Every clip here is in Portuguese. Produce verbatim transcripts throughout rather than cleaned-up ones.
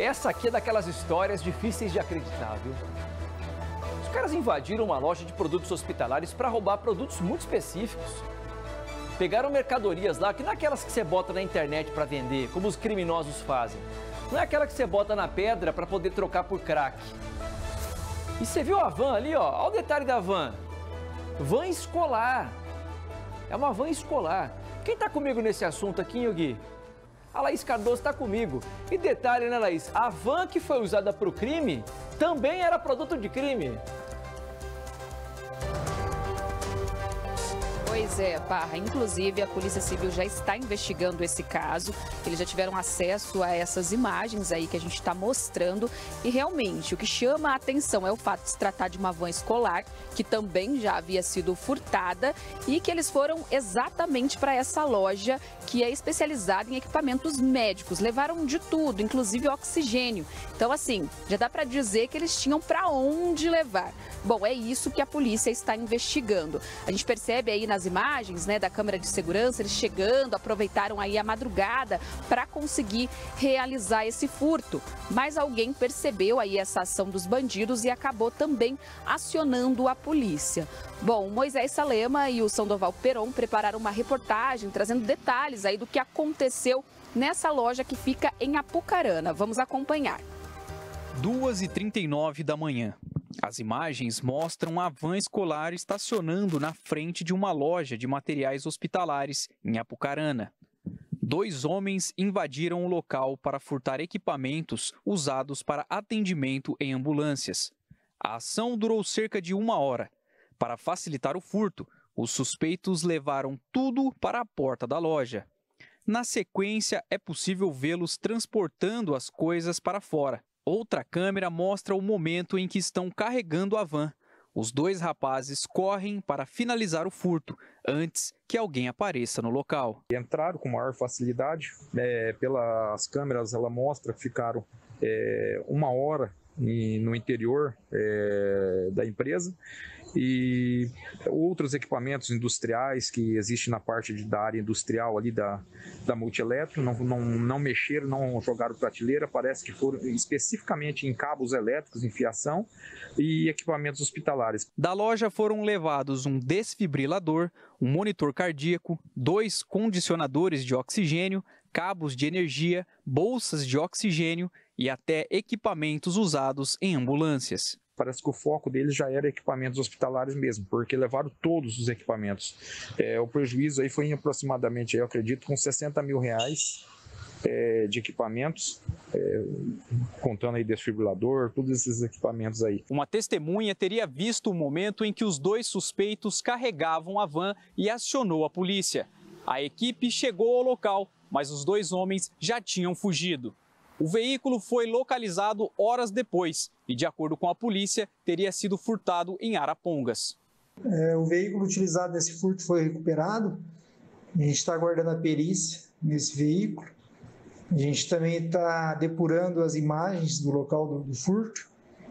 Essa aqui é daquelas histórias difíceis de acreditar, viu? Os caras invadiram uma loja de produtos hospitalares para roubar produtos muito específicos. Pegaram mercadorias lá, que não é aquelas que você bota na internet para vender, como os criminosos fazem. Não é aquela que você bota na pedra para poder trocar por crack. E você viu a van ali, ó? Olha o detalhe da van. Van escolar. É uma van escolar. Quem tá comigo nesse assunto aqui, Gui? A Laís Cardoso está comigo. E detalhe, né, Laís? A van que foi usada para o crime também era produto de crime. Pois é, Parra. Inclusive, a Polícia Civil já está investigando esse caso. Eles já tiveram acesso a essas imagens aí que a gente está mostrando. E realmente, o que chama a atenção é o fato de se tratar de uma van escolar, que também já havia sido furtada, e que eles foram exatamente para essa loja que é especializada em equipamentos médicos. Levaram de tudo, inclusive oxigênio. Então, assim, já dá para dizer que eles tinham para onde levar. Bom, é isso que a polícia está investigando. A gente percebe aí nas imagens, né, da câmera de segurança, eles chegando, aproveitaram aí a madrugada para conseguir realizar esse furto. Mas alguém percebeu aí essa ação dos bandidos e acabou também acionando a polícia. Bom, o Moisés Salema e o Sandoval Peron prepararam uma reportagem trazendo detalhes aí do que aconteceu nessa loja que fica em Apucarana. Vamos acompanhar. duas e trinta e nove da manhã. As imagens mostram a van escolar estacionando na frente de uma loja de materiais hospitalares em Apucarana. Dois homens invadiram o local para furtar equipamentos usados para atendimento em ambulâncias. A ação durou cerca de uma hora. Para facilitar o furto, os suspeitos levaram tudo para a porta da loja. Na sequência, é possível vê-los transportando as coisas para fora. Outra câmera mostra o momento em que estão carregando a van. Os dois rapazes correm para finalizar o furto, antes que alguém apareça no local. Entraram com maior facilidade, é, pelas câmeras ela mostra que ficaram é, uma hora no interior é, da empresa, e outros equipamentos industriais que existem na parte de, da área industrial ali da, da Multieletro, não, não, não mexeram, não jogaram prateleira, parece que foram especificamente em cabos elétricos, em fiação e equipamentos hospitalares. Da loja foram levados um desfibrilador, um monitor cardíaco, dois condicionadores de oxigênio, cabos de energia, bolsas de oxigênio e até equipamentos usados em ambulâncias. Parece que o foco deles já era equipamentos hospitalares mesmo, porque levaram todos os equipamentos. É, o prejuízo aí foi em aproximadamente, eu acredito, com sessenta mil reais é, de equipamentos, é, contando aí desfibrilador, todos esses equipamentos aí. Uma testemunha teria visto o momento em que os dois suspeitos carregavam a van e acionou a polícia. A equipe chegou ao local, mas os dois homens já tinham fugido. O veículo foi localizado horas depois e, de acordo com a polícia, teria sido furtado em Arapongas. É, o veículo utilizado nesse furto foi recuperado. A gente está aguardando a perícia nesse veículo. A gente também está depurando as imagens do local do, do furto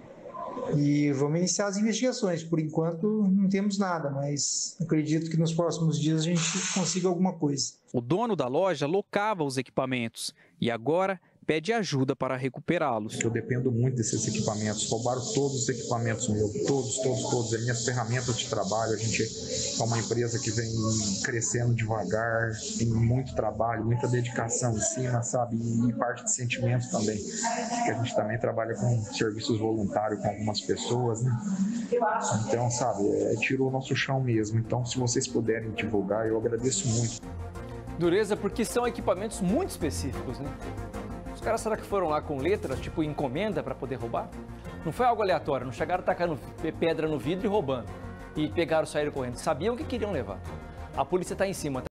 e vamos iniciar as investigações. Por enquanto não temos nada, mas acredito que nos próximos dias a gente consiga alguma coisa. O dono da loja locava os equipamentos e agora pede ajuda para recuperá-los. Eu dependo muito desses equipamentos, roubaram todos os equipamentos meus, todos, todos, todos, as minhas ferramentas de trabalho. A gente é uma empresa que vem crescendo devagar, tem muito trabalho, muita dedicação em cima, sabe, e parte de sentimento também, porque a gente também trabalha com serviços voluntários com algumas pessoas, né? Então, sabe, é, tirou o nosso chão mesmo. Então, se vocês puderem divulgar, eu agradeço muito. Dureza, porque são equipamentos muito específicos, né? Os caras, será que foram lá com letras, tipo encomenda, para poder roubar? Não foi algo aleatório, não chegaram tacando pedra no vidro e roubando. E pegaram, saíram correndo. Sabiam o que queriam levar. A polícia está em cima.